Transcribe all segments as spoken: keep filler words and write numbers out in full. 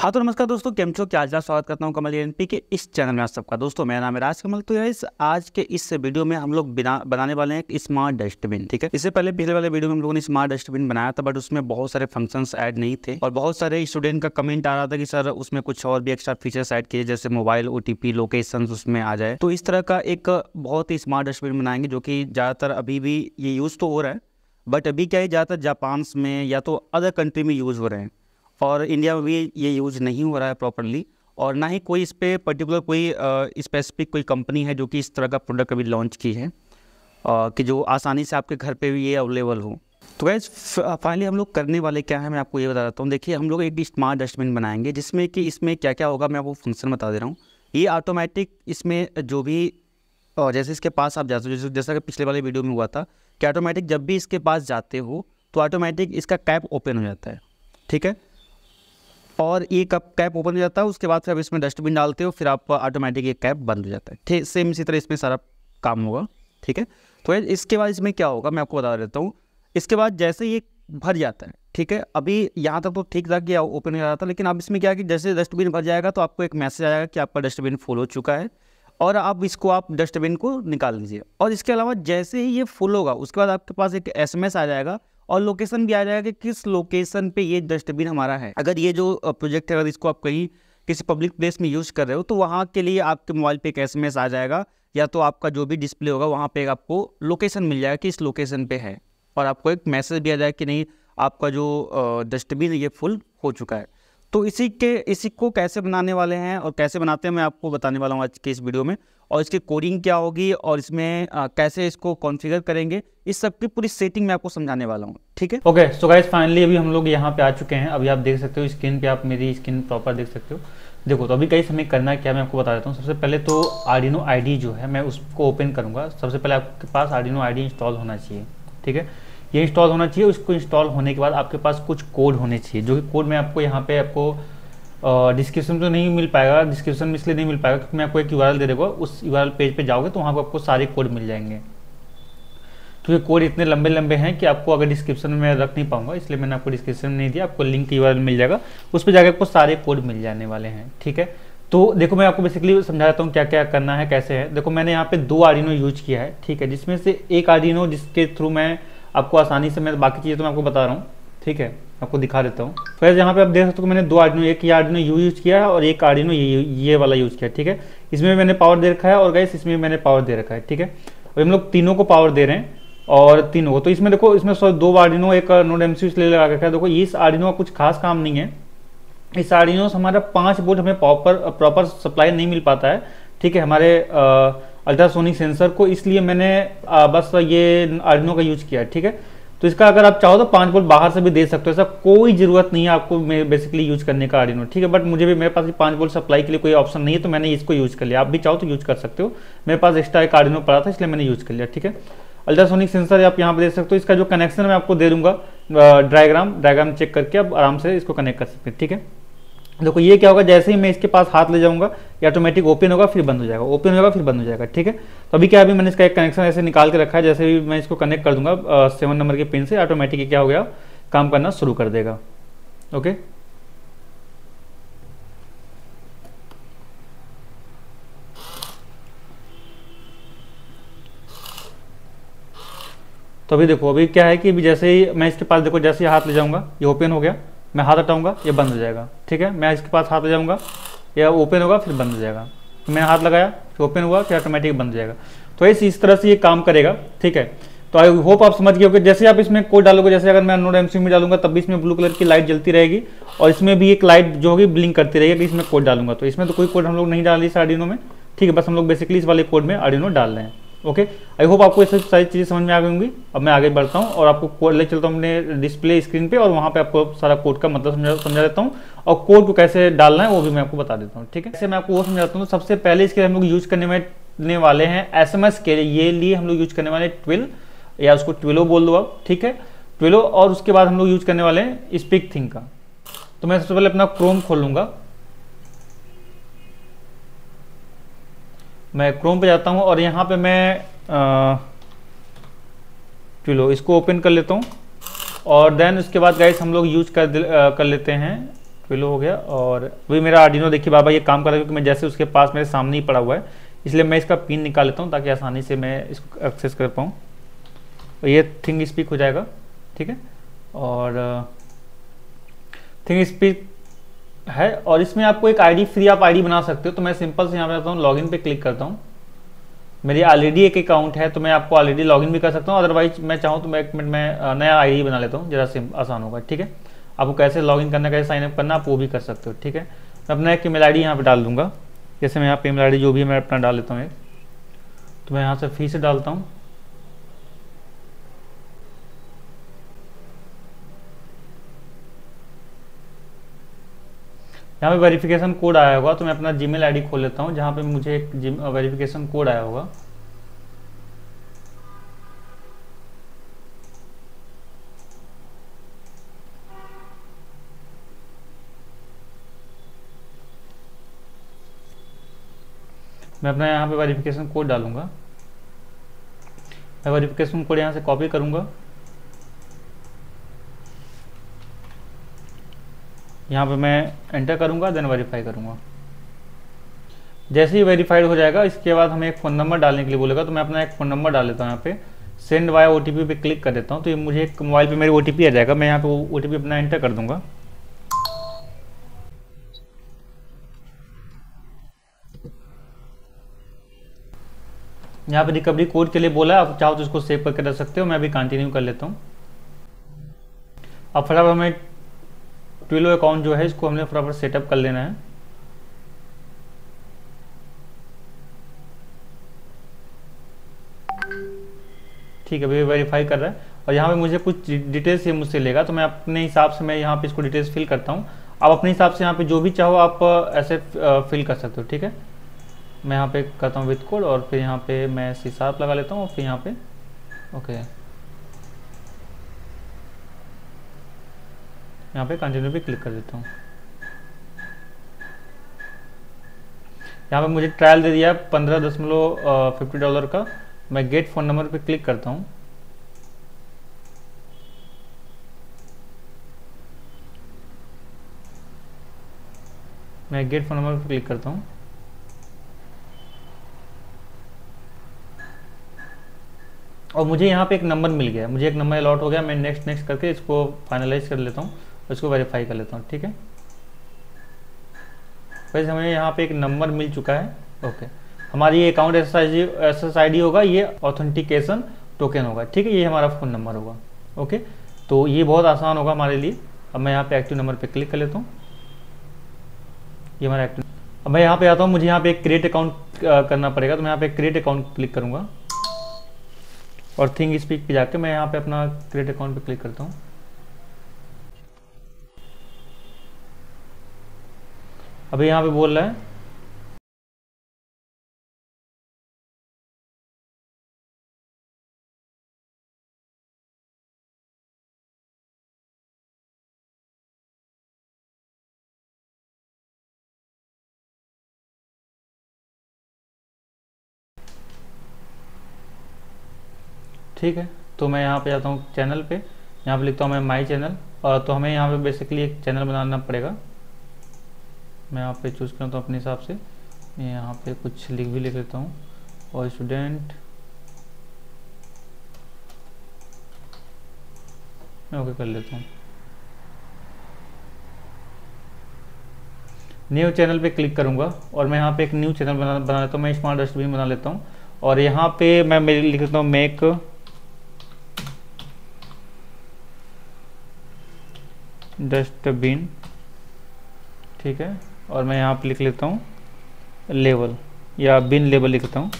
हाँ तो नमस्कार दोस्तों, केम छो क्या आज स्वागत करता हूँ कमल एनपी के इस चैनल में आप सबका। दोस्तों मेरा नाम है राज कमल। तो यार इस आज के इस वीडियो में हम लोग बिना बनाने वाले हैं एक स्मार्ट डस्टबिन। ठीक है, इससे पहले पिछले वाले वीडियो में हम लोगों ने स्मार्ट डस्टबिन बनाया था, बट उसमें बहुत सारे फंक्शंस ऐड नहीं थे और बहुत सारे स्टूडेंट का कमेंट आ रहा था कि सर उसमें कुछ और भी एक्स्ट्रा फीचर्स ऐड किए, जैसे मोबाइल ओटीपी लोकेशन उसमें आ जाए। तो इस तरह का एक बहुत ही स्मार्ट डस्टबिन बनाएंगे जो कि ज़्यादातर अभी भी ये यूज़ तो हो रहा है, बट अभी क्या है ज़्यादातर जापान में या तो अदर कंट्री में यूज़ हो रहे हैं और इंडिया में भी ये यूज़ नहीं हो रहा है प्रॉपरली, और ना ही कोई इस पर पर्टिकुलर कोई स्पेसिफिक कोई कंपनी है जो कि इस तरह का प्रोडक्ट अभी लॉन्च की है आ, कि जो आसानी से आपके घर पे भी ये अवेलेबल हो। तो गाइस फाइनली हम लोग करने वाले क्या है मैं आपको ये बता देता हूँ। देखिए हम लोग एक स्मार्ट डस्टबिन बनाएंगे जिसमें कि इसमें क्या क्या होगा मैं आपको फंक्शन बता दे रहा हूँ। ये ऑटोमेटिक इसमें जो भी और जैसे इसके पास आप जाते हो, जैसे जैसा कि पिछले वाले वीडियो में हुआ था कि ऑटोमेटिक जब भी इसके पास जाते हो तो ऑटोमेटिक इसका कैप ओपन हो जाता है। ठीक है, और ये कप कैप ओपन हो जाता है, उसके बाद फिर आप इसमें डस्टबिन डालते हो, फिर आप ऑटोमेटिक ये कैप बंद हो जाता है। ठीक, सेम इसी तरह इसमें सारा काम होगा। ठीक है, तो इसके बाद इसमें क्या होगा मैं आपको बता देता हूँ। इसके बाद जैसे ये भर जाता है, ठीक है, अभी यहाँ तक तो ठीक था कि ओपन हो जाता था, लेकिन अब इसमें क्या है कि जैसे डस्टबिन भर जाएगा तो आपको एक मैसेज आएगा कि आपका डस्टबिन फुल हो चुका है और आप इसको आप डस्टबिन को निकाल लीजिए। और इसके अलावा जैसे ही ये फुल होगा उसके बाद आपके पास एक एस एम एस आ जाएगा और लोकेशन भी आ जाएगा कि किस लोकेशन पे ये डस्टबिन हमारा है। अगर ये जो प्रोजेक्ट है अगर इसको आप कहीं किसी पब्लिक प्लेस में यूज़ कर रहे हो तो वहाँ के लिए आपके मोबाइल पे एक एसएमएस आ जाएगा, या तो आपका जो भी डिस्प्ले होगा वहाँ पे आपको लोकेशन मिल जाएगा कि इस लोकेशन पे है, और आपको एक मैसेज भी आ जाएगा कि नहीं आपका जो डस्टबिन है ये फुल हो चुका है। तो इसी के इसी को कैसे बनाने वाले हैं और कैसे बनाते हैं मैं आपको बताने वाला हूँ आज के इस वीडियो में, और इसकी कोडिंग क्या होगी और इसमें आ, कैसे इसको कॉन्फ़िगर करेंगे, इस सब की पूरी सेटिंग मैं आपको समझाने वाला हूँ। ठीक है, ओके सो गाइस फाइनली अभी हम लोग यहाँ पे आ चुके हैं। अभी आप देख सकते हो स्क्रीन पे, आप मेरी स्क्रीन प्रॉपर देख सकते हो। देखो तो अभी गाइस हमें करना क्या मैं आपको बता देता हूँ। सबसे पहले तो आर्डिनो आईडी जो है मैं उसको ओपन करूँगा। सबसे पहले आपके पास आर्डिनो आईडी इंस्टॉल होना चाहिए। ठीक है, ये इंस्टॉल होना चाहिए। उसको इंस्टॉल होने के बाद आपके पास कुछ कोड होने चाहिए, जो कि कोड मैं आपको यहाँ पे आपको डिस्क्रिप्शन तो नहीं मिल पाएगा। डिस्क्रिप्शन में इसलिए नहीं मिल पाएगा क्योंकि मैं आपको एक यूआरएल दे दूँगा, उस यूआरएल पेज पे जाओगे तो वहाँ पर आपको सारे कोड मिल जाएंगे। क्योंकि कोड इतने लंबे लंबे हैं कि आपको अगर डिस्क्रिप्शन में रख नहीं पाऊंगा, इसलिए मैंने आपको डिस्क्रिप्शन में नहीं दिया। आपको लिंक यूआरएल मिल जाएगा, उस पर जाकर आपको सारे कोड मिल जाने वाले हैं। ठीक है, तो देखो मैं आपको बेसिकली समझा देता हूँ क्या क्या करना है, कैसे है। देखो मैंने यहाँ पे दो आर्डिनो यूज किया है। ठीक है, जिसमें से एक आर्डिनो जिसके थ्रू मैं आपको आसानी से, मैं बाकी चीज़ें तो मैं आपको बता रहा हूँ। ठीक है, आपको दिखा देता हूँ। फिर यहाँ पे आप देख सकते हो मैंने दो आर्डिनो, एक ये आर्डिनो यू यूज किया है और एक आर्डिनो ये ये वाला यूज किया है। ठीक है, इसमें मैंने पावर दे रखा है और गाइस इसमें मैंने पावर दे रखा है। ठीक है, और हम लोग तीनों को पावर दे रहे हैं और तीनों को। तो इसमें देखो इसमें दो आर्डिनो एक नोड एमसीयू इसलिए लगा रखा है। देखो इस आर्डिनो का कुछ खास काम नहीं है। इस आर्डिनो से हमारा पाँच वोल्ट हमें प्रॉपर प्रॉपर सप्लाई नहीं मिल पाता है। ठीक है, हमारे अल्ट्रासोनिक सेंसर को, इसलिए मैंने आ, बस ये आर्डिनो का यूज किया है। ठीक है, तो इसका अगर आप चाहो तो पाँच वोल्ट बाहर से भी दे सकते हो, ऐसा कोई जरूरत नहीं है आपको बेसिकली यूज करने का आर्डिनो। ठीक है, बट मुझे भी मेरे पास पाँच वोल्ट सप्लाई के लिए कोई ऑप्शन नहीं है तो मैंने इसको यूज कर लिया। आप भी चाहो तो यूज कर सकते हो, मेरे पास एक्स्ट्रा एक आर्डिनो पड़ा था इसलिए मैंने यूज कर लिया। ठीक है, अल्ट्रासोनिक सेंसर आप यहाँ पे देख सकते हो। इसका जो कनेक्शन मैं आपको दे दूंगा डायग्राम डायग्राम चेक करके आप आराम से इसको कनेक्ट कर सकते हैं। ठीक है, देखो ये क्या होगा, जैसे ही मैं इसके पास हाथ ले जाऊंगा ये ऑटोमेटिक ओपन होगा फिर बंद हो जाएगा, ओपन होगा फिर बंद हो जाएगा। ठीक है, तो अभी क्या अभी मैंने इसका एक कनेक्शन ऐसे निकाल के रखा है, जैसे भी मैं इसको कनेक्ट कर दूंगा सेवन नंबर के पिन से, ऑटोमेटिक क्या हो गया काम करना शुरू कर देगा। ओके, तो अभी देखो अभी क्या है कि अभी जैसे ही मैं इसके पास, देखो जैसे ही हाथ ले जाऊंगा ये ओपन हो गया, मैं हाथ हटाऊंगा ये बंद हो जाएगा। ठीक है, मैं इसके पास हाथ ले जाऊंगा ये ओपन होगा फिर बंद हो जाएगा। तो मैंने हाथ लगाया फिर ओपन हुआ फिर ऑटोमेटिक बंद हो जाएगा। तो इस इस तरह से ये काम करेगा। ठीक है, तो आई होप आप समझ गए होंगे। जैसे आप इसमें कोड डालोगे, जैसे अगर मैं नोड एमसीयू में डालूंगा तब भी इसमें ब्लू कलर की लाइट जलती रहेगी और इसमें भी एक लाइट जो होगी ब्लिंक करती रहेगी कि इसमें कोड डालूंगा। तो इसमें तो कोई कोड हम लोग नहीं डाल रहे इस आर्डिनो में। ठीक है, बस हम लोग बेसिकली इस वाले कोड में आर्डिनो डाल रहे हैं। ओके, आई होप आपको ये सब सारी चीज़ें समझ में आ गई होंगी। अब मैं आगे बढ़ता हूँ और आपको कोड ले चलता हूँ अपने डिस्प्ले स्क्रीन पे और वहाँ पे आपको सारा कोड का मतलब समझा समझा देता हूँ और कोड को कैसे डालना है वो भी मैं आपको बता देता हूँ। ठीक है, ऐसे मैं आपको वो समझाता हूँ। सबसे पहले इसके हम लोग यूज करने वाले हैं एस एम एस के ये लिए हम लोग यूज करने वाले ट्विल, या उसको ट्विलो बोल दो आप। ठीक है, ट्विलो, और उसके बाद हम लोग यूज करने वाले हैं स्पीक थिंग का। तो मैं सबसे पहले अपना क्रोम खोल लूंगा, मैं क्रोम पे जाता हूँ और यहाँ पे मैं ट्विलो इसको ओपन कर लेता हूँ और देन उसके बाद गाइस हम लोग यूज कर कर लेते हैं ट्विलो हो गया। और अभी मेरा आर्डिनो देखिए बाबा ये काम कर रहा है, क्योंकि मैं जैसे उसके पास मेरे सामने ही पड़ा हुआ है, इसलिए मैं इसका पिन निकाल लेता हूँ ताकि आसानी से मैं इसको एक्सेस कर पाऊँ। तो ये थिंग स्पीक हो जाएगा, ठीक है। और थिंग स्पीक है, और इसमें आपको एक आईडी फ्री आप आईडी बना सकते हो। तो मैं सिंपल से यहाँ पे आता हूँ, लॉगिन पे क्लिक करता हूँ। मेरी ऑलरेडी एक अकाउंट है तो मैं आपको ऑलरेडी लॉगिन भी कर सकता हूँ, अदरवाइज मैं चाहूँ तो मैं एक मिनट में नया आईडी बना लेता हूँ, ज़रा सिम आसान होगा, ठीक है। आपको कैसे लॉगिन करना, कैसे साइन अप करना, आप वो भी कर सकते हो, ठीक है। मैं अपना एक ईमेल आईडी यहाँ पे डाल दूँगा। जैसे मैं यहाँ पे ईमेल आईडी जो भी है मैं अपना डाल लेता हूँ एक, तो मैं यहाँ से फी से डालता हूँ। यहाँ पे वेरिफिकेशन कोड आया होगा, तो मैं अपना जीमेल आईडी खोल लेता हूँ जहाँ पे मुझे एक वेरिफिकेशन कोड आया होगा। मैं अपना यहाँ पे वेरिफिकेशन कोड डालूंगा। मैं वेरिफिकेशन कोड यहाँ से कॉपी करूँगा, यहाँ पे मैं एंटर करूँगा, देन वेरीफाई करूँगा। जैसे ही वेरीफाइड हो जाएगा, इसके बाद हमें एक फ़ोन नंबर डालने के लिए बोलेगा, तो मैं अपना एक फ़ोन नंबर डाल देता हूँ। यहाँ पे send via O T P पे क्लिक कर देता हूँ, तो ये मुझे एक मोबाइल पे मेरी ओ टी पी आ जाएगा। मैं यहाँ पे ओ टी पी अपना एंटर कर दूँगा। यहाँ पे रिकवरी कोड के लिए बोला है, आप चाहो तो इसको सेव करके रख सकते हो। मैं अभी कंटिन्यू कर लेता हूँ। अब फटाफट हमें ट्विलो अकाउंट जो है इसको हमने फटाफट सेटअप कर लेना है। ठीक है, अभी वेरीफाई कर रहा है, और यहाँ पे मुझे कुछ डिटेल्स ये मुझसे लेगा, तो मैं अपने हिसाब से मैं यहाँ पे इसको डिटेल्स फिल करता हूँ। आप अपने हिसाब से यहाँ पे जो भी चाहो आप ऐसे फिल कर सकते हो, ठीक है। मैं यहाँ पे करता हूँ विथ कोड, और फिर यहाँ पे मैं सी शार्प लगा लेता हूँ, और फिर यहाँ पे ओके, यहाँ पे कंटिन्यू पे क्लिक कर देता हूँ। यहाँ पे मुझे ट्रायल दे दिया है पंद्रह दशमलव फिफ्टी डॉलर का। मैं गेट फ़ोन नंबर पे क्लिक करता हूँ। मैं गेट फ़ोन नंबर पे क्लिक करता हूँ। और मुझे यहाँ पे एक नंबर मिल गया, मुझे एक नंबर अलॉट हो गया। मैं नेक्स्ट नेक्स्ट करके इसको फाइनलाइज कर लेता हूँ, इसको वेरीफाई कर लेता हूँ, ठीक है। वैसे हमें यहाँ पे एक नंबर मिल चुका है, ओके। हमारी ये account S S I D होगा, ये ऑथेंटिकेशन टोकन होगा, ठीक है। ये हमारा फ़ोन नंबर होगा, ओके। तो ये बहुत आसान होगा हमारे लिए। अब मैं यहाँ पे एक्टिव नंबर पे क्लिक कर लेता हूँ, ये हमारा एक्टिव। अब मैं यहाँ पे आता हूँ, मुझे यहाँ पे एक क्रिएट अकाउंट करना पड़ेगा, तो मैं यहाँ पे क्रिएट अकाउंट क्लिक करूँगा, और थिंग स्पीक पे जाके मैं यहाँ पे अपना क्रिएट अकाउंट पे क्लिक करता हूँ। अभी यहाँ पे बोल रहा है ठीक है। तो मैं यहाँ पे जाता हूँ चैनल पे, यहाँ पे लिखता हूँ मैं माई चैनल, और तो हमें यहाँ पे बेसिकली एक चैनल बनाना पड़ेगा। मैं यहाँ पे चूज़ करता हूँ अपने हिसाब से। मैं यहाँ पे कुछ लिख भी लिख लेता हूँ, और स्टूडेंट मैं ओके कर लेता हूँ। न्यू चैनल पे क्लिक करूँगा, और मैं यहाँ पे एक न्यू चैनल बना बना लेता हूँ। मैं स्मार्ट डस्टबिन बना लेता हूँ, और यहाँ पे मैं मेरे लिख लेता हूँ मेक डस्टबिन, ठीक है। और मैं यहाँ पे लिख लेता हूँ लेवल, या बिन लेवल लिखता हूँ।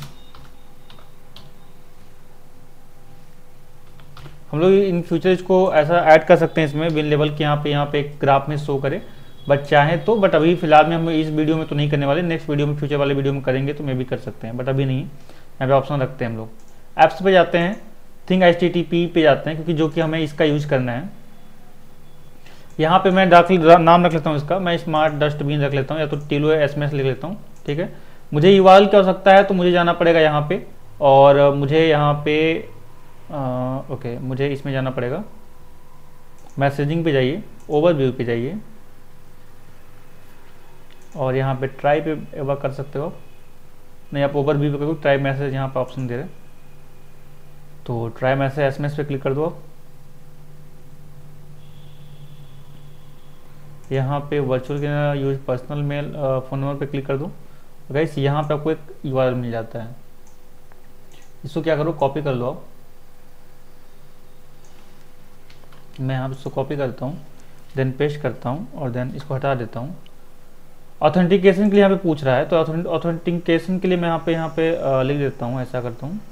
हम लोग इन फ्यूचर इसको ऐसा ऐड कर सकते हैं इसमें बिन लेवल के, यहाँ पे यहाँ पे एक ग्राफ में शो करे, बट चाहे तो। बट अभी फिलहाल में हम इस वीडियो में तो नहीं करने वाले, नेक्स्ट वीडियो में, फ्यूचर वाले वीडियो में करेंगे तो मैं भी कर सकते हैं, बट अभी नहीं। यहाँ पे ऑप्शन रखते हैं हम लोग, ऐप्स पे जाते हैं, thing H T T P पे जाते हैं, क्योंकि जो कि हमें इसका यूज़ करना है। यहाँ पे मैं दाखिल नाम रख लेता हूँ इसका, मैं स्मार्ट डस्टबिन रख लेता हूँ, या तो टीलो एस एम एस लिख लेता हूँ, ठीक है। मुझे यूआरएल की आवश्यकता है, तो मुझे जाना पड़ेगा यहाँ पे, और मुझे यहाँ पे आ, ओके मुझे इसमें जाना पड़ेगा, मैसेजिंग पे जाइए, ओवरव्यू पे जाइए, और यहाँ पे ट्राई पे एक बार कर सकते हो, नहीं आप ओवर व्यू पे करो, ट्राई मैसेज यहाँ पे ऑप्शन दे रहे, तो ट्राई मैसेज एसएमएस पे क्लिक कर दो। यहाँ पे वर्चुअल के use personal mail phone number पे क्लिक कर दो। गाइस यहाँ पे आपको एक यूआरएल मिल जाता है, इसको क्या करो कॉपी कर लो आप। मैं यहाँ पे इसको कॉपी करता हूँ, देन पेस्ट करता हूँ और देन इसको हटा देता हूँ। ऑथेंटिकेशन के लिए यहाँ पे पूछ रहा है, तो ऑथेंटिकेशन के लिए मैं यहाँ पे यहाँ पे आ, लिख देता हूँ, ऐसा करता हूँ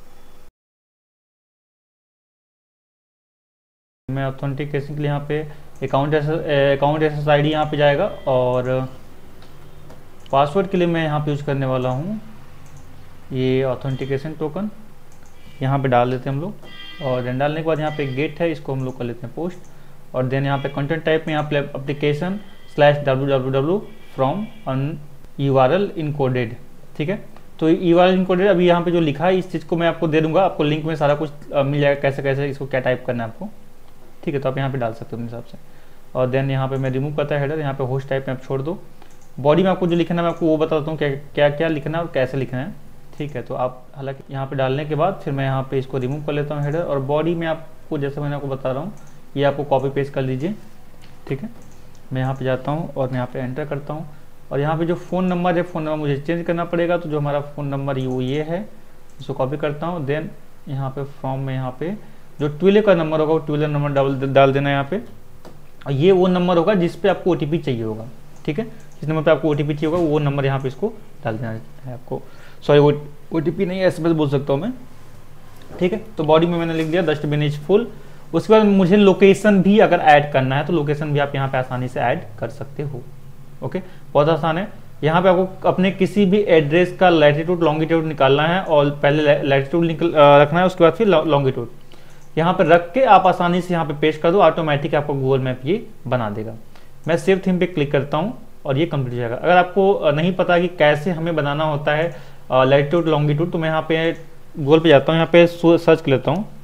मैं। ऑथेंटिकेशन के लिए यहाँ पे account account S S I D यहाँ पे जाएगा, और पासवर्ड के लिए मैं यहाँ पे यूज करने वाला हूँ ये ऑथेंटिकेशन टोकन, यहाँ पे डाल देते हैं हम लोग। और देन डालने के बाद यहाँ पे गेट है, इसको हम लोग कर लेते हैं पोस्ट। और देन यहाँ पे कंटेंट टाइप में यहाँ पे application slash W W W from un U R L encoded, ठीक है। तो यू आर एल इनकोडेड अभी यहाँ पे जो लिखा है इस चीज़ को मैं आपको दे दूंगा, आपको लिंक में सारा कुछ मिल जाएगा, कैसे कैसे इसको क्या टाइप करना है आपको, ठीक है। तो आप यहाँ पे डाल सकते हो अपने हिसाब से। और देन यहाँ पे मैं रिमूव करता है हेडर, यहाँ पे होस्ट टाइप में आप छोड़ दो। बॉडी में आपको जो लिखना है मैं आपको वो बताता हूँ क्या क्या क्या लिखना है और कैसे लिखना है, ठीक है। तो आप हालांकि यहाँ पे डालने के बाद फिर मैं यहाँ पे इसको रिमूव कर लेता हूँ हेडर। और बॉडी में आपको जैसे मैंने आपको बता रहा हूँ ये आपको कॉपी पेस्ट कर लीजिए, ठीक है। मैं यहाँ पे जाता हूँ और मैं यहाँ पे एंटर करता हूँ, और यहाँ पे जो फ़ोन नंबर है फ़ोन नंबर मुझे चेंज करना पड़ेगा, तो जो हमारा फ़ोन नंबर वो ये है, इसको कॉपी करता हूँ। देन यहाँ पे फॉर्म में यहाँ पे जो ट्विलर का नंबर होगा वो ट्विलर नंबर डाल डाल देना है यहाँ पे, और ये वो नंबर होगा जिस पे आपको ओटीपी चाहिए होगा, ठीक है। जिस नंबर पे आपको ओटीपी चाहिए होगा वो नंबर यहाँ पे इसको डाल देना है आपको, सॉरी वो ओटीपी नहीं एसएमएस बोल सकता हूँ मैं, ठीक है। तो बॉडी में मैंने लिख दिया डस्टबिन इज फुल। उसके बाद मुझे लोकेशन भी अगर ऐड करना है तो लोकेशन भी आप यहाँ पे आसानी से ऐड कर सकते हो, ओके। बहुत आसान है। यहाँ पे आपको अपने किसी भी एड्रेस का लैटिट्यूड लॉन्गिट्यूड निकालना है, और पहले लैटिट्यूड निकल रखना है, उसके बाद फिर लॉन्गिट्यूड यहाँ पे रख के आप आसानी से यहाँ पे पेस्ट कर दो, ऑटोमेटिक आपको गूगल मैप ये बना देगा। मैं सेव थीम पे क्लिक करता हूँ और ये कंप्लीट हो जाएगा। अगर आपको नहीं पता कि कैसे हमें बनाना होता है लैटिट्यूड लॉन्गिट्यूड, तो मैं यहाँ पे गूगल पे जाता हूँ, यहाँ पे सर्च कर लेता हूँ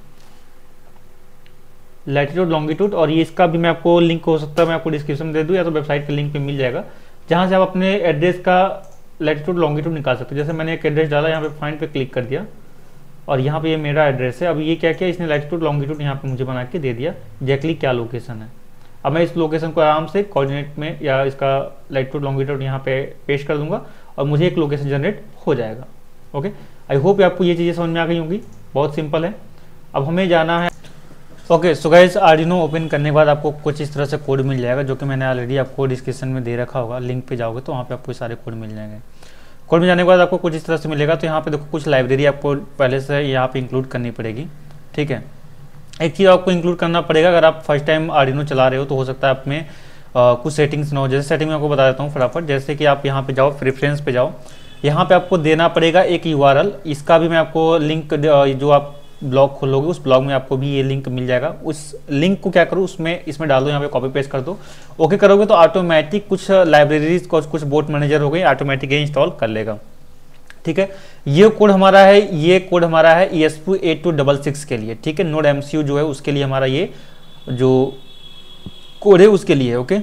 लैटिट्यूड लॉन्गिट्यूड, और ये इसका भी मैं आपको लिंक हो सकता है मैं आपको डिस्क्रिप्शन में दे दूँ, या तो वेबसाइट के लिंक पे मिल जाएगा, जहाँ से आप अपने एड्रेस का लैटिट्यूड लॉन्गिट्यूड निकाल सकते हो। जैसे मैंने एक एड्रेस डाला, यहाँ पे फाइंड पे क्लिक कर दिया, और यहाँ पे ये मेरा एड्रेस है। अब ये क्या किया इसने लैटिट्यूड लॉन्गिट्यूड यहाँ पे मुझे बना के दे दिया एग्जैक्टली क्या लोकेशन है। अब मैं इस लोकेशन को आराम से कोऑर्डिनेट में या इसका लैटिट्यूड लॉन्गिट्यूड यहाँ पे पेश कर दूंगा और मुझे एक लोकेशन जनरेट हो जाएगा, ओके। आई होप आपको ये चीज़ें समझ में आ गई होंगी, बहुत सिंपल है। अब हमें जाना है, okay. So guys Arduino open करने के बाद आपको कुछ इस तरह से कोड मिल जाएगा, जो कि मैंने ऑलरेडी आपको डिस्क्रिप्शन में दे रखा होगा, लिंक पे जाओगे तो वहाँ पे आपको सारे कोड मिल जाएंगे। कोड में जाने के बाद आपको कुछ इस तरह से मिलेगा। तो यहाँ पे देखो कुछ लाइब्रेरी आपको पहले से यहाँ पे इंक्लूड करनी पड़ेगी, ठीक है। एक चीज़ आपको इंक्लूड करना पड़ेगा, अगर आप फर्स्ट टाइम आर्डिनो चला रहे हो तो हो सकता है आप में आ, कुछ सेटिंग्स ना हो। जैसे सेटिंग में आपको बता देता हूँ फटाफट। जैसे कि आप यहाँ पे जाओ, प्रेफरेंस पे जाओ, यहाँ पे आपको देना पड़ेगा एक यूआरएल। इसका भी मैं आपको लिंक, जो आप ब्लॉग खोलोगे उस ब्लॉग में आपको भी ये लिंक मिल जाएगा। उस लिंक को क्या करो, उसमें इसमें डाल दो, यहाँ पे कॉपी पेस्ट कर दो। ओके करोगे तो ऑटोमेटिक कुछ लाइब्रेरीज कुछ कुछ बोट मैनेजर हो गए, ऑटोमेटिक इंस्टॉल कर लेगा, ठीक है। ये कोड हमारा है, ये कोड हमारा है E S P eight two double six के लिए, ठीक है। नोड एम सी यू जो है उसके लिए हमारा ये जो कोड है उसके लिए, ओके।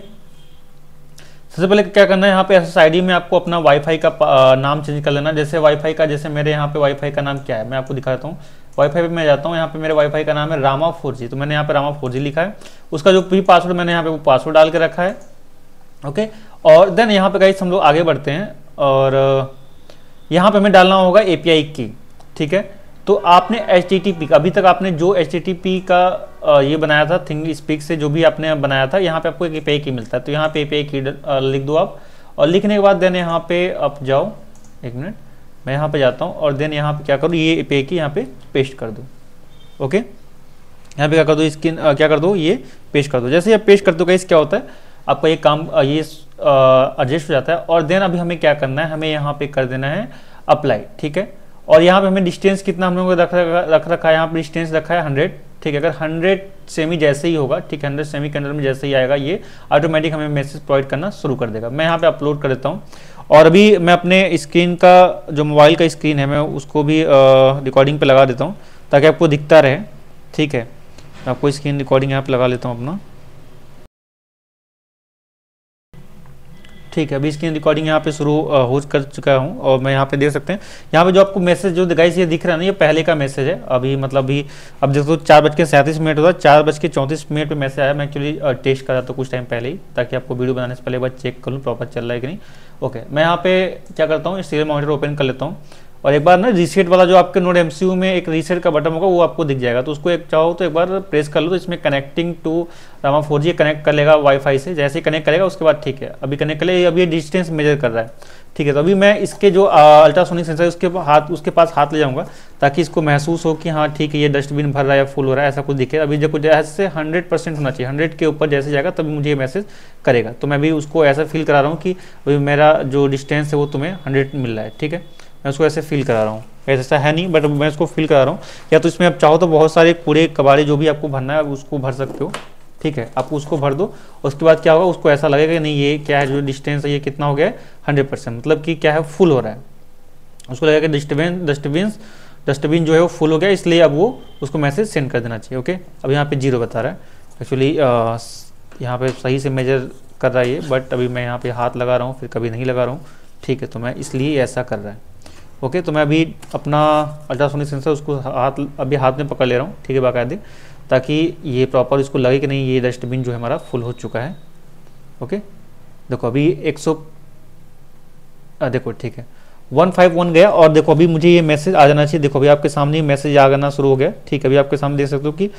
सबसे पहले क्या करना है, यहाँ पे एस एस आई डी में आपको अपना वाईफाई का नाम चेंज कर लेना। जैसे वाईफाई का, जैसे मेरे यहाँ पे वाईफाई का नाम क्या है मैं आपको दिखाता हूँ। वाईफाई पे मैं जाता हूँ, यहाँ पे मेरे वाईफाई का नाम है रामा फोर जी, तो मैंने यहाँ पे रामा फोर जी लिखा है। उसका जो भी पासवर्ड मैंने यहाँ पे वो पासवर्ड डाल के रखा है, ओके। और देन यहाँ पे गाइस हम लोग आगे बढ़ते हैं, और यहाँ पे हमें डालना होगा एपीआई की, ठीक है। तो आपने एच टी टी पी अभी तक आपने जो एच टी टी पी का ये बनाया था थिंग स्पीक से, जो भी आपने बनाया था, यहाँ पे आपको एक एपीआई की मिलता है। तो यहाँ पे एपीआई की लिख दो आप, और लिखने के बाद देन यहाँ पे आप जाओ, एक मिनट मैं यहाँ पे जाता हूँ, और देन यहाँ पे क्या करो, ये एपीआई की यहाँ पे पेस्ट कर दो, ओके। यहाँ पे क्या कर दो, इसकी क्या कर दो, ये पेस्ट कर दो। जैसे ये पेस्ट कर दो गाइस क्या होता है, आपका ये काम ये एडजस्ट हो जाता है। और देन अभी हमें क्या करना है, हमें यहाँ पे कर देना है अप्लाई, ठीक है। और यहाँ पे हमें डिस्टेंस कितना हम लोगों को रख रख रखा है, यहाँ पे डिस्टेंस रखा है हंड्रेड, ठीक है। अगर हंड्रेड सेमी जैसे ही होगा, ठीक है, हंड्रेड सेमी के अंदर में जैसे ही आएगा ये ऑटोमेटिक हमें मैसेज प्रोवाइड करना शुरू कर देगा। मैं यहाँ पे अपलोड कर देता हूँ, और अभी मैं अपने स्क्रीन का जो मोबाइल का स्क्रीन है मैं उसको भी रिकॉर्डिंग पे लगा देता हूँ ताकि आपको दिखता रहे, ठीक है। मैं आपको स्क्रीन रिकॉर्डिंग यहाँ पे लगा लेता हूँ अपना, ठीक है, अभी स्क्रीन रिकॉर्डिंग यहाँ पे शुरू हो कर चुका हूँ और मैं यहाँ पे देख सकते हैं यहाँ पे जो आपको मैसेज जो गाइस ये दिख रहा है ना, ये पहले का मैसेज है। अभी मतलब अभी अब देखो चार बज के सैंतीस मिनट होता है, चार बज के चौंतीस मिनट पे मैसेज आया। मैं एक्चुअली टेस्ट कर रहा था कुछ टाइम पहले ही, ताकि आपको वीडियो बनाने से पहले एक बार चेक कर लूँ प्रॉपर चल रहा है कि नहीं। ओके, मैं यहाँ पे क्या करता हूँ, सीरियल मॉनिटर ओपन कर लेता हूँ और एक बार ना रीसेट वाला जो आपके नोड एमसीयू में एक रीसेट का बटन होगा वो आपको दिख जाएगा, तो उसको एक चाहो तो एक बार प्रेस कर लो। तो इसमें connecting to Rama four G connect कर लेगा वाईफाई से, जैसे ही कनेक्ट करेगा उसके बाद ठीक है, अभी कनेक्ट कर ले, अभी ये डिस्टेंस मेजर कर रहा है। ठीक है, तो अभी मैं इसके जो अल्ट्रासोनिक सेंसर उसके हाथ उसके पास हाथ ले जाऊंगा ताकि इसको महसूस हो कि हाँ ठीक है ये डस्टबिन भर रहा है या फुल हो रहा है, ऐसा कुछ दिखे। अभी जब जैसे हंड्रेड परसेंट होना चाहिए, हंड्रेड के ऊपर जैसे जाएगा तभी मुझे ये मैसेज करेगा। तो मैं भी उसको ऐसा फील करा रहा हूँ कि अभी मेरा जो डिस्टेंस है वो तुम्हें हंड्रेड मिल रहा है। ठीक है, मैं उसको ऐसे फील करा रहा हूँ, ऐसा है नहीं बट मैं इसको फील करा रहा हूँ। या तो इसमें आप चाहो तो बहुत सारे कूड़े कबाड़े जो भी आपको भरना है उसको भर सकते हो। ठीक है, आप उसको भर दो, उसके बाद क्या होगा, उसको ऐसा लगेगा कि नहीं ये क्या है, जो डिस्टेंस है ये कितना हो गया है, हंड्रेड परसेंट, मतलब कि क्या है, फुल हो रहा है। उसको लगेगा कि डस्टबिन डस्टबिन डस्टबिन जो है वो फुल हो गया, इसलिए अब वो उसको मैसेज सेंड कर देना चाहिए। ओके, अब यहाँ पे जीरो बता रहा है, एक्चुअली यहाँ पे सही से मेजर कर रहा है ये, बट अभी मैं यहाँ पे हाथ लगा रहा हूँ, फिर कभी नहीं लगा रहा हूँ। ठीक है, तो मैं इसलिए ऐसा कर रहा है। ओके, तो मैं अभी अपना अल्ट्रासोनिक सेंसर उसको हाथ अभी हाथ में पकड़ ले रहा हूँ। ठीक है, बाकायदे, ताकि ये प्रॉपर इसको लगे कि नहीं ये डस्टबिन जो है हमारा फुल हो चुका है। ओके, देखो अभी एक सौ देखो ठीक है वन फाइव वन गया और देखो अभी मुझे ये मैसेज आ जाना चाहिए। देखो अभी आपके सामने मैसेज आ जाना शुरू हो गया। ठीक है, अभी आपके सामने देख सकते हो कि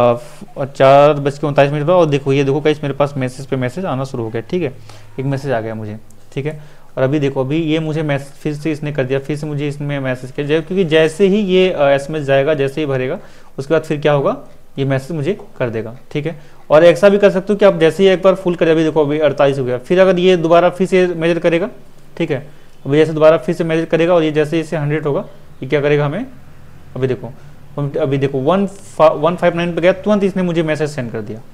चार बज के उनतालीस मिनट पर, और देखो ये देखो कहीं मेरे पास मैसेज पे मैसेज आना शुरू हो गया। ठीक है, एक मैसेज आ गया मुझे। ठीक है, और अभी देखो अभी ये मुझे मैसेज फिर से इसने कर दिया, फिर से मुझे इसमें मैसेज किया, क्योंकि जैसे ही ये एसएमएस जाएगा, जैसे ही भरेगा उसके बाद फिर क्या होगा, ये मैसेज मुझे कर देगा। ठीक है, और ऐसा भी कर सकते हो कि आप जैसे ही एक बार फुल कर, अभी देखो अभी अड़तालीस हो गया, फिर अगर ये दोबारा फिर से मेजर करेगा। ठीक है, अभी जैसे दोबारा फिर से मेजर करेगा और ये जैसे जैसे हंड्रेड होगा ये क्या करेगा हमें, अभी देखो अभी देखो वन वन फाइव नाइन पे गया, तुरंत इसने मुझे मैसेज सेंड कर दिया।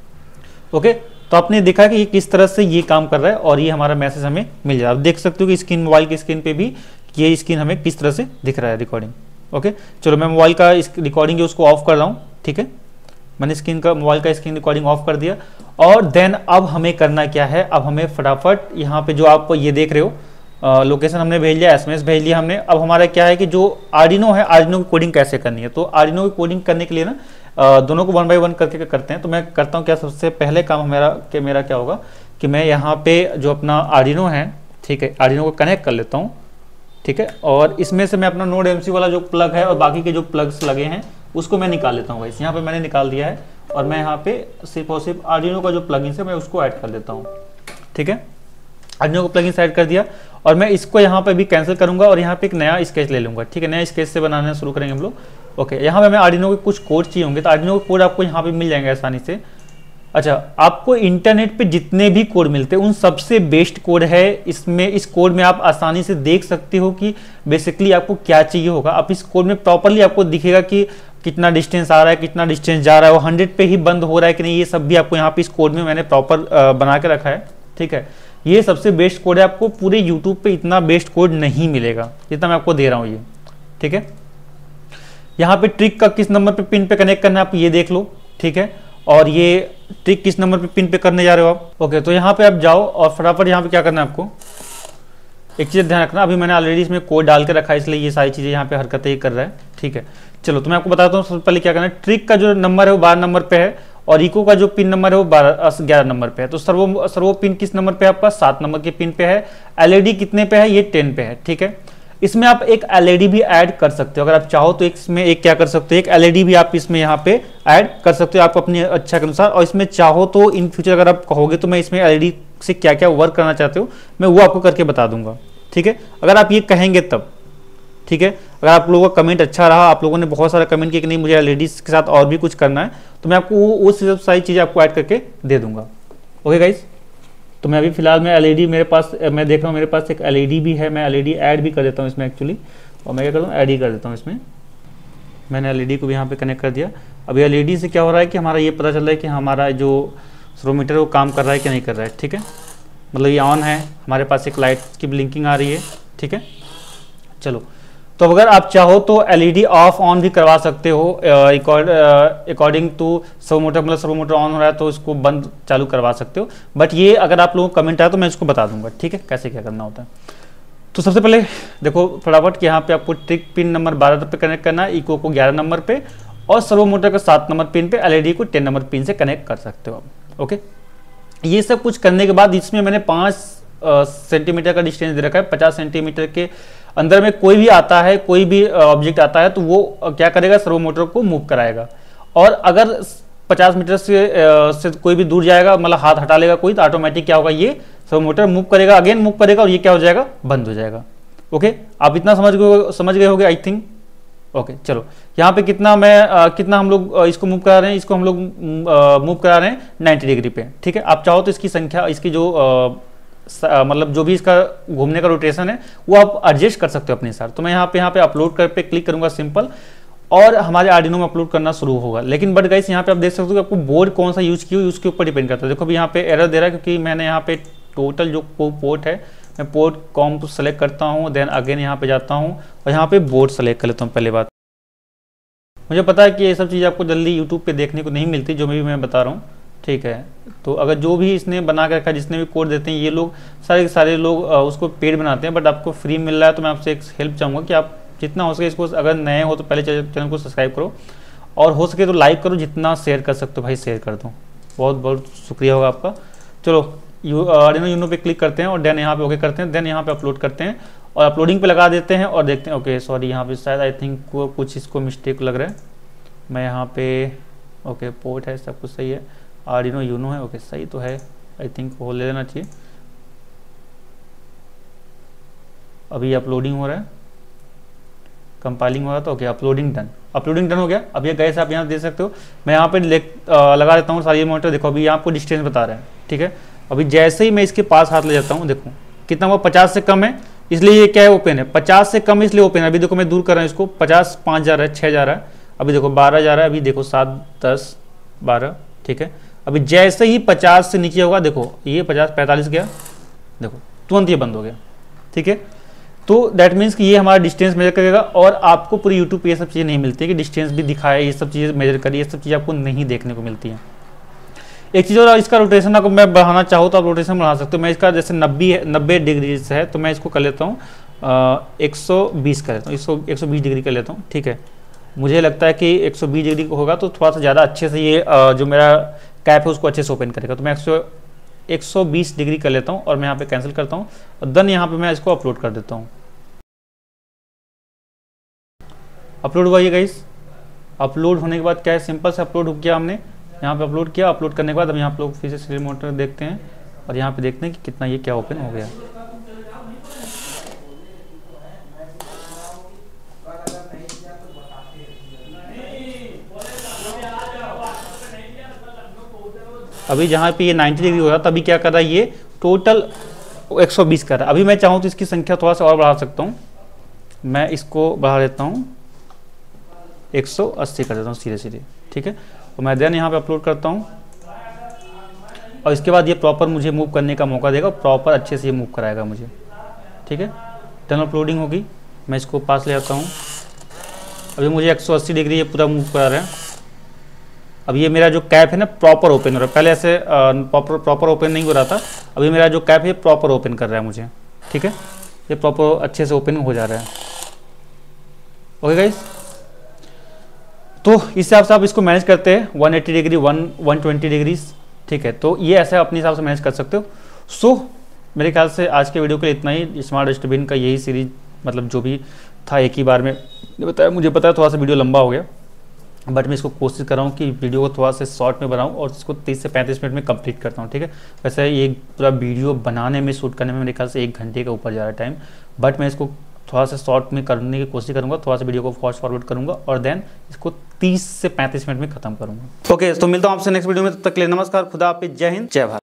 ओके, तो आपने देखा कि ये किस तरह से ये काम कर रहा है और ये हमारा मैसेज हमें मिल जाए। आप देख सकते हो कि स्क्रीन मोबाइल की स्क्रीन पे भी ये स्क्रीन हमें किस तरह से दिख रहा है रिकॉर्डिंग। ओके, चलो मैं मोबाइल का इस रिकॉर्डिंग है उसको ऑफ कर रहा हूँ। ठीक है, मैंने स्क्रीन का मोबाइल का स्क्रीन रिकॉर्डिंग ऑफ कर दिया और देन अब हमें करना क्या है, अब हमें फटाफट यहाँ पे जो आप ये देख रहे हो लोकेशन हमने भेज लिया, एसएमएस भेज लिया हमने। अब हमारा क्या है कि जो आर्डिनो है, आर्डिनो की कोडिंग कैसे करनी है, तो आर्डिनो की कोडिंग करने के लिए ना Uh, दोनों को वन बाय वन करके करते हैं। तो मैं करता हूँ क्या, सबसे पहले काम मेरा कि मेरा क्या होगा कि मैं यहाँ पे जो अपना आर्डिनो है, ठीक है, आर्डिनो को कनेक्ट कर लेता हूँ। ठीक है, और इसमें से मैं अपना नोड एमसी वाला जो प्लग है और बाकी के जो प्लग्स लगे हैं उसको मैं निकाल लेता हूँ। यहाँ पे मैंने निकाल दिया है और मैं यहाँ पे सिर्फ और सिर्फ आर्डिनो का जो प्लगइन है मैं उसको ऐड कर देता हूँ। ठीक है, आर्डिनो को प्लगइन ऐड कर दिया और मैं इसको यहाँ पे भी कैंसिल करूंगा और यहाँ पे एक नया स्केच ले लूंगा। ठीक है, नया स्केच से बनाना शुरू करेंगे हम लोग। ओके, यहाँ पे हमें आर्डिनो के कुछ कोड चाहिए होंगे, तो आर्डिनो के कोड आपको यहाँ पे मिल जाएंगे आसानी से। अच्छा, आपको इंटरनेट पे जितने भी कोड मिलते हैं उन सबसे बेस्ट कोड है इसमें। इस कोड में आप आसानी से देख सकते हो कि बेसिकली आपको क्या चाहिए होगा। आप इस कोड में प्रॉपरली आपको दिखेगा कि कितना डिस्टेंस आ रहा है, कितना डिस्टेंस जा रहा है, वो हंड्रेड पे ही बंद हो रहा है कि नहीं, ये सब भी आपको यहाँ पे इस कोड में मैंने प्रॉपर बना के रखा है। ठीक है, ये सबसे बेस्ट कोड है, आपको पूरे यूट्यूब पे इतना बेस्ट कोड नहीं मिलेगा जितना मैं आपको दे रहा हूँ ये। ठीक है, यहाँ पे ट्रिक का किस नंबर पे पिन पे कनेक्ट करना है आप ये देख लो। ठीक है, और ये ट्रिक किस नंबर पे पिन पे करने जा रहे हो आप। ओके, तो यहाँ पे आप जाओ और फटाफट यहाँ पे क्या करना है आपको, एक चीज़ ध्यान रखना, अभी मैंने ऑलरेडी इसमें कोड डाल के रखा है इसलिए ये सारी चीज़ें यहाँ पे हरकतें कर रहा है। ठीक है, चलो तो मैं आपको बताता हूँ सबसे पहले क्या करना है। ट्रिक का जो नंबर है वो बारह नंबर पे है और इको का जो पिन नंबर है वो बारह ग्यारह नंबर पे है। तो सर्वो सर्वो पिन किस नंबर पे है आपका, सात नंबर के पिन पे है। एलईडी कितने पे है, ये टेन पे है। ठीक है, इसमें आप एक एलईडी भी ऐड कर सकते हो अगर आप चाहो तो। इसमें एक क्या कर सकते हो, एक एलईडी भी आप इसमें यहाँ पे ऐड कर सकते हो आप अपनी अच्छा के अनुसार। और इसमें चाहो तो इन फ्यूचर अगर आप कहोगे तो मैं इसमें एलईडी से क्या क्या वर्क करना चाहते हो मैं वो आपको करके बता दूंगा। ठीक है, अगर आप ये कहेंगे तब। ठीक है, अगर आप लोगों का कमेंट अच्छा रहा, आप लोगों ने बहुत सारा कमेंट किया कि नहीं मुझे एलईडीज के साथ और भी कुछ करना है, तो मैं आपको वो सब सारी चीज़ें आपको ऐड करके दे दूंगा। ओके गाइज, तो मैं अभी फिलहाल मैं एलईडी मेरे पास मैं देख रहा हूँ मेरे पास एक एलईडी भी है, मैं एलईडी ऐड भी कर देता हूँ इसमें एक्चुअली। और मैं क्या करता हूँ, ऐड ही कर देता हूँ इसमें। मैंने एलईडी को भी यहाँ पे कनेक्ट कर दिया। अभी एलईडी से क्या हो रहा है कि हमारा ये पता चल रहा है कि हमारा जो स्लोमीटर वो काम कर रहा है कि नहीं कर रहा है। ठीक है, मतलब ये ऑन है, हमारे पास एक लाइट की ब्लिंकिंग आ रही है। ठीक है, चलो तो अगर आप चाहो तो एलईडी ऑफ ऑन भी करवा सकते हो अकॉर्डिंग टू सर्वो मोटर, मतलब सर्वो मोटर ऑन हो रहा है तो इसको बंद चालू करवा सकते हो। बट ये अगर आप लोगों को कमेंट आया तो मैं इसको बता दूंगा, ठीक है, कैसे क्या करना होता है। तो सबसे पहले देखो फटाफट कि यहाँ पे आपको ट्रिक पिन नंबर बारह पे कनेक्ट करना है, इको को ग्यारह नंबर पे, और सर्वो मोटर का सात नंबर पिन पे, एलईडी को टेन नंबर पिन से कनेक्ट कर सकते हो आप। ओके, ये सब कुछ करने के बाद इसमें मैंने पाँच सेंटीमीटर का डिस्टेंस दे रखा है। पचास सेंटीमीटर के अंदर में कोई भी आता है, कोई भी ऑब्जेक्ट आता है तो वो क्या करेगा, सर्वो मोटर को मूव कराएगा। और अगर पचास मीटर से, से कोई भी दूर जाएगा, मतलब हाथ हटा लेगा कोई, तो ऑटोमेटिक क्या होगा, ये सर्वो मोटर मूव करेगा, अगेन मूव करेगा, और ये क्या हो जाएगा, बंद हो जाएगा। ओके, आप इतना समझ गए समझ गए होगे आई थिंक। ओके चलो, यहाँ पे कितना मैं आ, कितना हम लोग इसको मूव करा रहे हैं, इसको हम लोग मूव करा रहे हैं नाइन्टी डिग्री पे, ठीक है। आप चाहो तो इसकी संख्या, इसकी जो आ, मतलब जो भी इसका घूमने का रोटेशन है वो आप एडजस्ट कर सकते हो अपने हिसाब। तो मैं यहाँ पे यहाँ पे अपलोड कर पे क्लिक करूंगा सिंपल, और हमारे आर्डिनो में अपलोड करना शुरू होगा। लेकिन बट गाइस यहाँ पे आप देख सकते हो कि आपको बोर्ड कौन सा यूज किया उसके ऊपर डिपेंड करता है। देखो अभी यहाँ पे एरर दे रहा है क्योंकि मैंने यहाँ पे टोटल जो पोर्ट है, मैं पोर्ट कॉम सेलेक्ट करता हूँ, देन अगेन यहाँ पे जाता हूँ और यहाँ पे बोर्ड सेलेक्ट कर लेता हूँ। पहले बात, मुझे पता है कि ये सब चीज़ आपको जल्दी यूट्यूब पे देखने को नहीं मिलती, जो भी मैं बता रहा हूँ, ठीक है। तो अगर जो भी इसने बना के रखा, जिसने भी कोड देते हैं, ये लोग सारे सारे लोग उसको पेड बनाते हैं, बट आपको फ्री मिल रहा है। तो मैं आपसे एक हेल्प चाहूँगा कि आप जितना हो सके इसको, अगर नए हो तो पहले चैनल को सब्सक्राइब करो, और हो सके तो लाइक करो, जितना शेयर कर सकते हो भाई शेयर कर दो, बहुत बहुत शुक्रिया होगा आपका। चलो यू आर्डिनो यूनो पे क्लिक करते हैं और देन यहाँ पे ओके करते हैं, देन यहाँ पे अपलोड करते हैं और अपलोडिंग पे लगा देते हैं और देखते हैं। ओके सॉरी, यहाँ पे शायद आई थिंक कुछ इसको मिस्टेक लग रहा है। मैं यहाँ पे ओके पोर्ट है, सब कुछ सही है, आर्डिनो यूनो है, ओके सही तो है, आई थिंक वो ले लेना चाहिए। अभी अपलोडिंग हो रहा है, कंपाइलिंग हो रहा था। Okay uploading done, uploading done हो गया। अब ये गैस आप यहाँ देख सकते हो, मैं यहाँ पे लगा देता हूँ सारी मॉनिटर। देखो अभी यहाँ आपको डिस्टेंस बता रहे हैं, ठीक है। अभी जैसे ही मैं इसके पास हाथ ले जाता हूँ, देखो कितना वो पचास से कम है, इसलिए ये क्या है, ओपन है। पचास से कम इसलिए ओपन है। अभी देखो मैं दूर कर रहा हूँ इसको, पचास पाँच जा रहा है, छः जा रहा है, अभी देखो बारह जा रहा है, अभी देखो सात दस बारह, ठीक है। अभी जैसे ही पचास से नीचे होगा, देखो ये पचास पैंतालीस गया, देखो तुरंत ये बंद हो गया, ठीक है। तो दैट मीन्स कि ये हमारा डिस्टेंस मेजर करेगा, और आपको पूरी यूट्यूब पे ये सब चीज़ें नहीं मिलती है कि डिस्टेंस भी दिखाए, ये सब चीज़ें मेजर करिए, ये सब चीज़ें आपको नहीं देखने को मिलती हैं। एक चीज़ और, इसका रोटेशन अगर मैं बढ़ाना चाहूँ तो आप रोटेशन बढ़ा सकते हो। मैं इसका जैसे नब्बे नब्बे डिग्री से है, तो मैं इसको कर लेता हूँ एक सौ बीस कर लेता हूँ, एक सौ बीस डिग्री कर लेता हूँ, ठीक है। मुझे लगता है कि एक सौ बीस डिग्री होगा तो थोड़ा सा ज़्यादा अच्छे से ये आ, जो मेरा कैप है उसको अच्छे से ओपन करेगा। तो मैं एक सौ बीस डिग्री कर लेता हूँ और मैं यहाँ पे कैंसिल करता हूँ, और देन यहाँ पे मैं इसको अपलोड कर देता हूँ। अपलोड हुआ ये गाइस। अपलोड होने के बाद क्या है, सिंपल से अपलोड हो गया, हमने यहाँ पे अपलोड किया। अपलोड करने के बाद अब यहाँ पे लोग फिर से सीरियल मॉनिटर देखते हैं और यहाँ पे देखते हैं कि कितना ये क्या ओपन हो गया। अभी जहाँ पे ये नब्बे डिग्री हो रहा तभी क्या कर रहा है, ये टोटल एक सौ बीस कर रहा है। अभी मैं चाहूँ तो इसकी संख्या थोड़ा सा और बढ़ा सकता हूँ, मैं इसको बढ़ा देता हूँ, एक सौ अस्सी कर देता हूँ सीधे सीधे, ठीक है। तो मैं देन यहाँ पे अपलोड करता हूँ और इसके बाद ये प्रॉपर मुझे मूव करने का मौका देगा, प्रॉपर अच्छे से ये मूव कराएगा मुझे, ठीक है। टर्न अपलोडिंग होगी, मैं इसको पास ले आता हूँ। अभी मुझे एक सौ अस्सी डिग्री ये पूरा मूव करा रहा है। अब ये मेरा जो कैप है ना प्रॉपर ओपन हो रहा है, पहले ऐसे प्रॉपर प्रॉपर ओपन नहीं हो रहा था। अभी मेरा जो कैप है प्रॉपर ओपन कर रहा है मुझे, ठीक है। ये प्रॉपर अच्छे से ओपन हो जा रहा है। ओके गाइस, तो इस हिसाब से आप इसको मैनेज करते हैं, एक सौ अस्सी degree, one one twenty degree, ठीक है। तो ये ऐसे अपने हिसाब से मैनेज कर सकते हो। सो so, मेरे ख्याल से आज के वीडियो के लिए इतना ही। स्मार्ट डस्टबिन का यही सीरीज, मतलब जो भी था एक ही बार में बताया। मुझे पता है थोड़ा सा वीडियो लंबा हो गया, बट मैं इसको कोशिश कर रहा हूँ कि वीडियो को थोड़ा सा शॉर्ट में बनाऊँ और इसको तीस से पैंतीस मिनट में कंप्लीट करता हूँ, ठीक है। वैसे ये पूरा वीडियो बनाने में, शूट करने में मेरे ख्याल से एक घंटे के ऊपर जा रहा है टाइम, बट मैं इसको थोड़ा सा शॉर्ट में करने की कोशिश करूँगा, थोड़ा सा वीडियो को फास्ट फॉरवर्ड करूँगा और देन इसको तीस से पैंतीस मिनट में खत्म करूँगा। ओके, तो मिलता हूँ आपसे नेक्स्ट वीडियो में, तब तक के लिए नमस्कार, खुदा हाफिज़, जय हिंद, जय भारत।